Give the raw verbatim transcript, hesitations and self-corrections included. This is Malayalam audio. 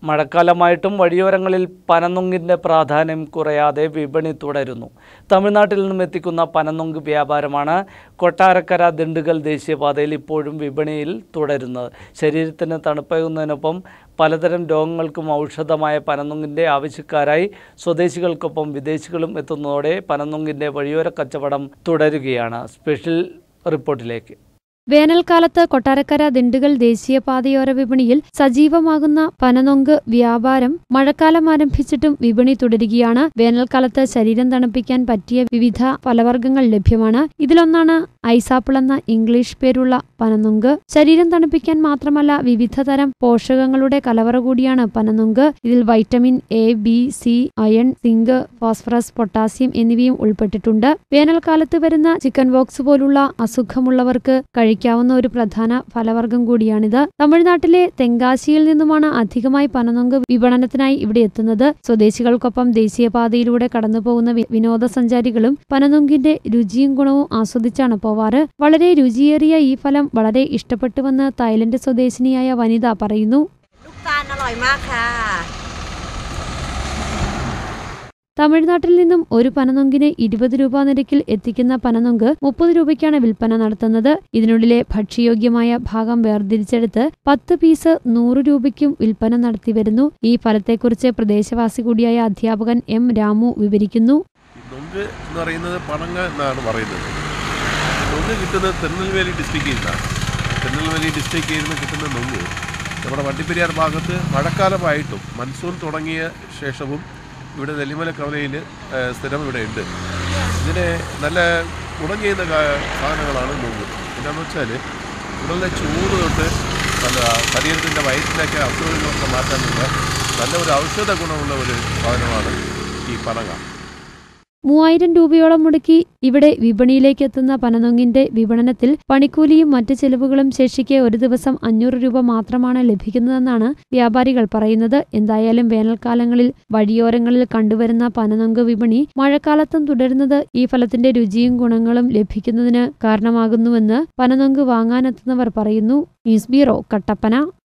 മഴക്കാലമായിട്ടും വഴിയോരങ്ങളിൽ പനനൊങ്കിൻ്റെ പ്രാധാന്യം കുറയാതെ വിപണി തുടരുന്നു. തമിഴ്നാട്ടിൽ നിന്നും എത്തിക്കുന്ന പനനൊങ്ക് വ്യാപാരമാണ് കൊട്ടാരക്കര ദിണ്ടുഗൽ ദേശീയപാതയിൽ ഇപ്പോഴും വിപണിയിൽ തുടരുന്നത്. ശരീരത്തിന് തണുപ്പേകുന്നതിനൊപ്പം പലതരം രോഗങ്ങൾക്കും ഔഷധമായ പനനൊങ്കിൻ്റെ ആവശ്യക്കാരായി സ്വദേശികൾക്കൊപ്പം വിദേശികളും എത്തുന്നതോടെ പനനൊങ്കിൻ്റെ വഴിയോര കച്ചവടം തുടരുകയാണ്. സ്പെഷ്യൽ റിപ്പോർട്ടിലേക്ക്. വേനൽക്കാലത്ത് കൊട്ടാരക്കര ദിണ്ടുഗൽ ദേശീയപാതയോര വിപണിയിൽ സജീവമാകുന്ന പനനൊങ്ക് വ്യാപാരം മഴക്കാലം ആരംഭിച്ചിട്ടും വിപണി തുടരുകയാണ്. വേനൽക്കാലത്ത് ശരീരം തണുപ്പിക്കാൻ പറ്റിയ വിവിധ ഫലവർഗ്ഗങ്ങൾ ലഭ്യമാണ്. ഇതിലൊന്നാണ് ഐസാപ്പിൾ എന്ന ഇംഗ്ലീഷ് പേരുള്ള പനനൊങ്ക്. ശരീരം തണുപ്പിക്കാൻ മാത്രമല്ല വിവിധ തരം പോഷകങ്ങളുടെ കലവറ കൂടിയാണ് പനനൊങ്ക്. ഇതിൽ vitamin A, B, C, iron, zinc, phosphorus, potassium എന്നിവയും ഉൾപ്പെട്ടിട്ടുണ്ട്. വേനൽക്കാലത്ത് വരുന്ന ചിക്കൻ ബോക്സ് പോലുള്ള അസുഖമുള്ളവർക്ക് കഴിക്കാവുന്ന ഒരു പ്രധാന ഫലവർഗ്ഗം കൂടിയാണിത്. തമിഴ്നാട്ടിലെ തെങ്കാശിയിൽ നിന്നുമാണ് അധികമായി പനനൊങ്ക് വിപണനത്തിനായി ഇവിടെ എത്തുന്നത്. സ്വദേശികൾക്കൊപ്പം ദേശീയപാതയിലൂടെ കടന്നുപോകുന്ന വിനോദസഞ്ചാരികളും പനനൊങ്കിന്റെ രുചിയും ഗുണവും ആസ്വദിച്ചാണ് പോവാറ്. വളരെ രുചിയേറിയ ഈ ഫലം വളരെ ഇഷ്ടപ്പെട്ടുവെന്ന് തായ്ലൻഡ് സ്വദേശിനിയായ വനിത പറയുന്നു. തമിഴ്നാട്ടിൽ നിന്നും ഒരു പനനൊങ്കിന് ഇരുപത് രൂപ നിരക്കിൽ എത്തിക്കുന്ന പനനൊങ്ക് മുപ്പത് രൂപയ്ക്കാണ് വിൽപ്പന നടത്തുന്നത്. ഇതിനുള്ളിലെ ഭക്ഷ്യയോഗ്യമായ ഭാഗം വേർതിരിച്ചെടുത്ത് പത്ത് പീസ് നൂറ് രൂപയ്ക്കും വിൽപ്പന നടത്തിവരുന്നു. ഈ ഫലത്തെക്കുറിച്ച് പ്രദേശവാസി കൂടിയായ അധ്യാപകൻ എം രാമു വിവരിക്കുന്നു. നൊങ്ക് എന്ന് പറയുന്നത് പനങ്ങ എന്നാണ് പറയുന്നത്. നൊങ്ക് കിട്ടുന്നത് തിരുനെൽവേലി ഡിസ്ട്രിക്റ്റിൽ നിന്നാണ്. തിരുനെൽവേലി ഡിസ്ട്രിക്റ്റിൽ നിന്ന് കിട്ടുന്ന നൊങ്ക് നമ്മുടെ വണ്ടിപ്പെരിയാർ ഭാഗത്ത് മഴക്കാലമായിട്ടും മൺസൂൺ തുടങ്ങിയ ശേഷവും ഇവിടെ നെല്ലിമല കവലയിൽ സ്ഥിരം ഇവിടെ ഉണ്ട്. ഇതിന് നല്ല ഗുണം ചെയ്യുന്ന സാധനങ്ങളാണ് നൊങ്ക്. എന്താണെന്ന് വെച്ചാൽ ഉടലിലെ ചൂട് തൊട്ട് നല്ല ശരീരത്തിൻ്റെ വയറ്റിലൊക്കെ അസുഖങ്ങളൊക്കെ മാറ്റാനുള്ള നല്ല ഒരു ഔഷധ ഗുണമുള്ള ഒരു സാധനമാണ് ഈ പനങ്ങ. മൂവായിരം രൂപയോളം മുടക്കി ഇവിടെ വിപണിയിലേക്ക് എത്തുന്ന പനനൊങ്കിന്റെ വിപണനത്തിൽ പണിക്കൂലിയും മറ്റ് ചെലവുകളും ശേഷിക്കെ ഒരു ദിവസം അഞ്ഞൂറ് രൂപ മാത്രമാണ് ലഭിക്കുന്നതെന്നാണ് വ്യാപാരികൾ പറയുന്നത്. എന്തായാലും വേനൽക്കാലങ്ങളിൽ വഴിയോരങ്ങളിൽ കണ്ടുവരുന്ന പനനൊങ്ക് വിപണി മഴക്കാലത്തും തുടരുന്നത് ഈ ഫലത്തിന്റെ രുചിയും ഗുണങ്ങളും ലഭിക്കുന്നതിന് കാരണമാകുന്നുവെന്ന് പനനൊങ്ക് വാങ്ങാനെത്തുന്നവർ പറയുന്നു. News bureau, Kattappana.